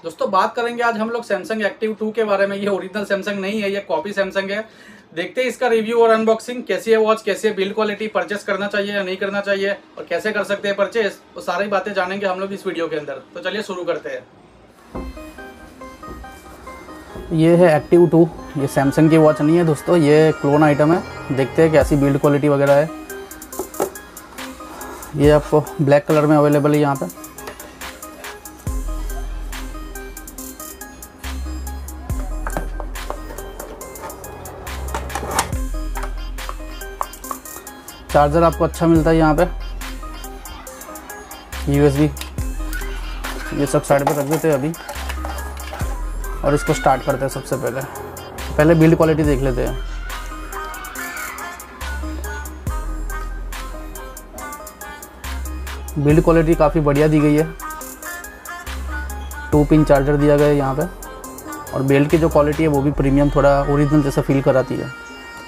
दोस्तों बात करेंगे आज हम लोग सैमसंग एक्टिव 2 के बारे में। ये ओरिजिनल सैमसंग नहीं है, ये कॉपी सैमसंग है। देखते हैं इसका रिव्यू और अनबॉक्सिंग। कैसी है वॉच, कैसी है बिल्ड क्वालिटी, परचेस करना चाहिए या नहीं करना चाहिए और कैसे कर सकते हैं परचेस, वो सारी बातें जानेंगे हम लोग इस वीडियो के अंदर। तो चलिए शुरू करते हैं। ये है एक्टिव 2। ये सैमसंग की वॉच नहीं है दोस्तों, ये क्लोन आइटम है। देखते हैं कैसी बिल्ड क्वालिटी वगैरह है। ये आपको ब्लैक कलर में अवेलेबल है यहाँ पे। चार्जर आपको अच्छा मिलता है यहाँ पे। USB ये सब साइड पे रख देते हैं अभी और इसको स्टार्ट करते हैं। सबसे पहले बिल्ड क्वालिटी देख लेते हैं। बिल्ड क्वालिटी काफ़ी बढ़िया दी गई है। 2 पिन चार्जर दिया गया है यहाँ पे और बेल्ट की जो क्वालिटी है वो भी प्रीमियम, थोड़ा ओरिजिनल जैसा फील कराती है।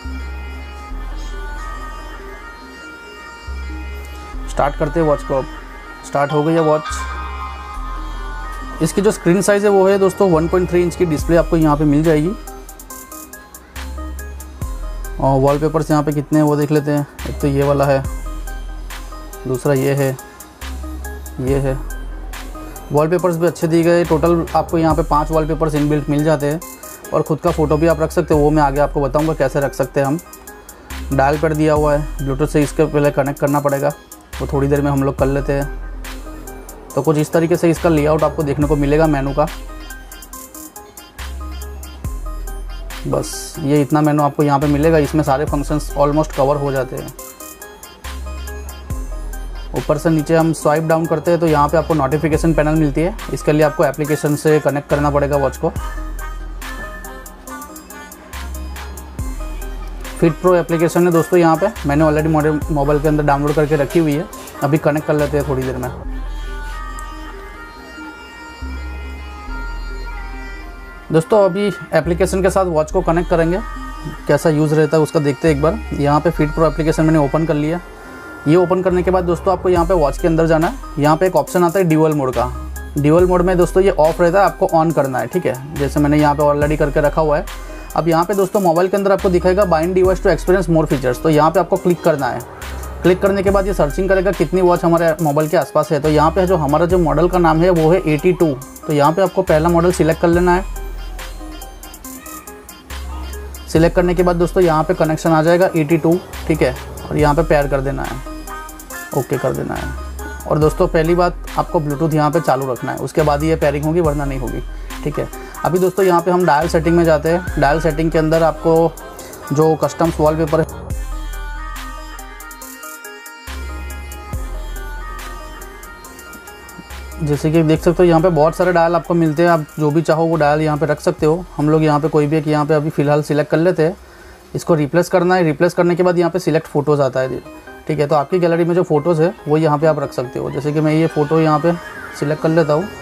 स्टार्ट करते हैं वॉच को। अब स्टार्ट हो गई है वॉच। इसकी जो स्क्रीन साइज़ है वो है दोस्तों 1.3 इंच की डिस्प्ले आपको यहाँ पे मिल जाएगी। और वॉलपेपर्स यहाँ पे कितने हैं वो देख लेते हैं। एक तो ये वाला है, दूसरा ये है। वॉलपेपर्स भी अच्छे दिए गए। टोटल आपको यहाँ पे 5 वॉलपेपर्स इनबिल्ट मिल जाते हैं और ख़ुद का फ़ोटो भी आप रख सकते हो। वो मैं आगे आपको बताऊँगा कैसे रख सकते हैं हम। डायल पैड दिया हुआ है, ब्लूटूथ से इसके पहले कनेक्ट करना पड़ेगा, वो थोड़ी देर में हम लोग कर लेते हैं। तो कुछ इस तरीके से इसका लेआउट आपको देखने को मिलेगा मेनू का। बस ये इतना मेनू आपको यहाँ पे मिलेगा। इसमें सारे फंक्शंस ऑलमोस्ट कवर हो जाते हैं। ऊपर से नीचे हम स्वाइप डाउन करते हैं तो यहाँ पे आपको नोटिफिकेशन पैनल मिलती है। इसके लिए आपको एप्लीकेशन से कनेक्ट करना पड़ेगा वॉच को। फिट प्रो एप्लीकेशन है दोस्तों यहाँ पे, मैंने ऑलरेडी मोबाइल के अंदर डाउनलोड करके रखी हुई है। अभी कनेक्ट कर लेते हैं थोड़ी देर में। दोस्तों अभी एप्लीकेशन के साथ वॉच को कनेक्ट करेंगे, कैसा यूज़ रहता है उसका देखते हैं एक बार। यहाँ पे फिट प्रो एप्लीकेशन मैंने ओपन कर लिया। ये ओपन करने के बाद दोस्तों आपको यहाँ पे वॉच के अंदर जाना है। यहाँ पे एक ऑप्शन आता है ड्यूअल मोड का। ड्यूअल मोड में दोस्तों ये ऑफ रहता है, आपको ऑन करना है, ठीक है। जैसे मैंने यहाँ पे ऑलरेडी करके रखा हुआ है। अब यहाँ पे दोस्तों मोबाइल के अंदर आपको दिखाएगा bind device to experience more features. तो यहाँ पे आपको क्लिक करना है। क्लिक करने के बाद ये सर्चिंग करेगा कितनी वॉच हमारे मोबाइल के आसपास है। तो यहाँ पे जो हमारा जो मॉडल का नाम है वो है 82। तो यहाँ पे आपको पहला मॉडल सिलेक्ट कर लेना है। सिलेक्ट करने के बाद दोस्तों यहाँ पे कनेक्शन आ जाएगा 82, ठीक है। और यहाँ पे पेयर कर देना है, ओके कर देना है। और दोस्तों पहली बात आपको ब्लूटूथ यहाँ पे चालू रखना है, उसके बाद ही ये पेयरिंग होगी, वरना नहीं होगी, ठीक है। अभी दोस्तों यहाँ पे हम डायल सेटिंग में जाते हैं। डायल सेटिंग के अंदर आपको जो कस्टम्स वॉलपेपर है, जैसे कि देख सकते हो यहाँ पे बहुत सारे डायल आपको मिलते हैं। आप जो भी चाहो वो डायल यहाँ पे रख सकते हो। हम लोग यहाँ पे कोई भी एक यहाँ पे अभी फ़िलहाल सिलेक्ट कर लेते हैं। इसको रिप्लेस करना है। रिप्लेस करने के बाद यहाँ पे सिलेक्ट फ़ोटोज़ आता है, ठीक है। तो आपकी गैलरी में जो फ़ोटोज़ है वो यहाँ पे आप रख सकते हो। जैसे कि मैं ये फ़ोटो यहाँ पे सिलेक्ट कर लेता हूँ।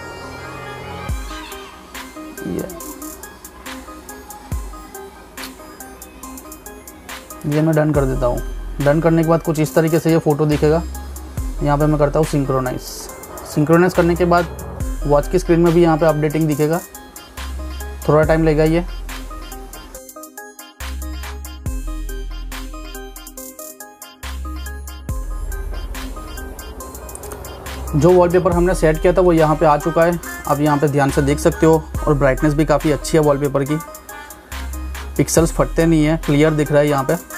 ये मैं डन कर देता हूँ। डन करने के बाद कुछ इस तरीके से ये फ़ोटो दिखेगा। यहाँ पे मैं करता हूँ सिंक्रोनाइज करने के बाद वॉच की स्क्रीन में भी यहाँ पे अपडेटिंग दिखेगा। थोड़ा टाइम लगेगा ये। जो वॉलपेपर हमने सेट किया था वो यहाँ पे आ चुका है। आप यहाँ पे ध्यान से देख सकते हो और ब्राइटनेस भी काफ़ी अच्छी है वॉलपेपर की। पिक्सल्स फटते नहीं है, क्लियर दिख रहा है यहाँ पे।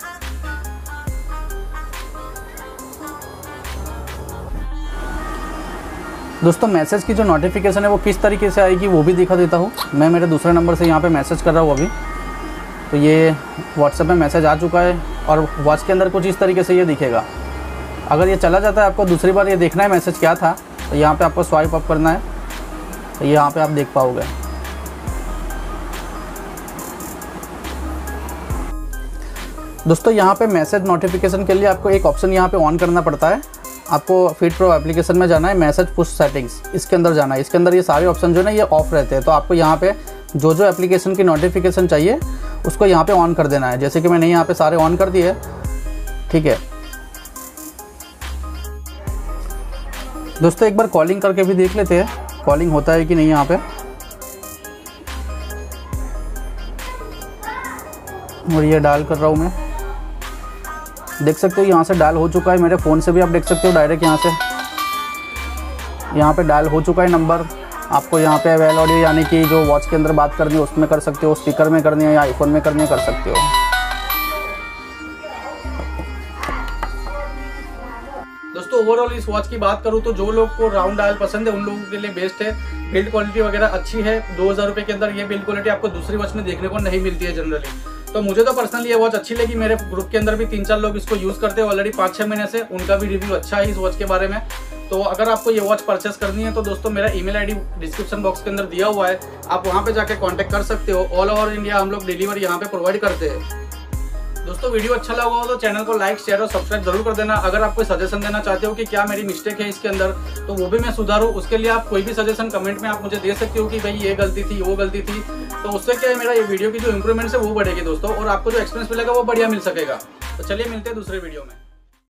दोस्तों मैसेज की जो नोटिफिकेशन है वो किस तरीके से आएगी वो भी दिखा देता हूँ। मैं मेरे दूसरे नंबर से यहाँ पे मैसेज कर रहा हूँ अभी। तो ये व्हाट्सएप में मैसेज आ चुका है और वॉच के अंदर कुछ इस तरीके से ये दिखेगा। अगर ये चला जाता है, आपको दूसरी बार ये देखना है मैसेज क्या था, तो यहाँ पे आपको स्वाइप अप करना है। तो यहाँ पे आप देख पाओगे। दोस्तों यहाँ पे मैसेज नोटिफिकेशन के लिए आपको एक ऑप्शन यहाँ पे ऑन करना पड़ता है। आपको फिट प्रो एप्लीकेशन में जाना है, मैसेज पुश सेटिंग्स, इसके अंदर जाना है। इसके अंदर ये सारे ऑप्शन जो है ना ये ऑफ रहते हैं। तो आपको यहाँ पे जो जो एप्लीकेशन की नोटिफिकेशन चाहिए उसको यहाँ पे ऑन कर देना है। जैसे कि मैंने यहाँ पे सारे ऑन कर दिए, ठीक है। दोस्तों एक बार कॉलिंग करके भी देख लेते हैं, कॉलिंग होता है कि नहीं यहाँ पे। और ये डायल कर रहा हूँ मैं। देख सकते हो यहाँ से डायल हो चुका है, मेरे फ़ोन से भी आप देख सकते हो डायरेक्ट यहाँ पे डायल हो चुका है नंबर। आपको यहाँ पे वेल ऑडियो यानी कि जो वॉच के अंदर बात करनी है उसमें कर सकते हो, स्पीकर में करनी है या आईफोन में करनी है कर सकते हो। दोस्तों ओवरऑल इस वॉच की बात करूँ तो जो लोग को राउंड डायल पसंद है उन लोगों के लिए बेस्ट है। बिल्ड क्वालिटी वगैरह अच्छी है। 2000 रुपये के अंदर ये बिल्ड क्वालिटी आपको दूसरी वॉच में देखने को नहीं मिलती है जनरली। तो मुझे तो पर्सनली ये वॉच अच्छी लगी। मेरे ग्रुप के अंदर भी 3-4 लोग इसको यूज़ करते हैं ऑलरेडी 5-6 महीने से, उनका भी रिव्यू अच्छा है इस वॉच के बारे में। तो अगर आपको ये वॉच परचेस करनी है तो दोस्तों मेरा ईमेल आईडी डिस्क्रिप्शन बॉक्स के अंदर दिया हुआ है, आप वहाँ पे जाके कांटेक्ट कर सकते हो। ऑल ओवर इंडिया हम लोग डिलीवरी यहाँ पे प्रोवाइड करते हैं। दोस्तों वीडियो अच्छा लगा हो तो चैनल को लाइक शेयर और सब्सक्राइब जरूर कर देना। अगर आप कोई सजेशन देना चाहते हो कि क्या मेरी मिस्टेक है इसके अंदर तो वो भी मैं सुधारूँ, उसके लिए आप कोई भी सजेशन कमेंट में आप मुझे दे सकते हो कि भाई ये गलती थी वो गलती थी। तो उससे क्या है मेरा ये वीडियो की जो इंप्रूवमेंट है वो बढ़ेगी दोस्तों, और आपको जो एक्सपीरियंस मिलेगा वो बढ़िया मिल सकेगा। तो चलिए मिलते हैं दूसरे वीडियो में।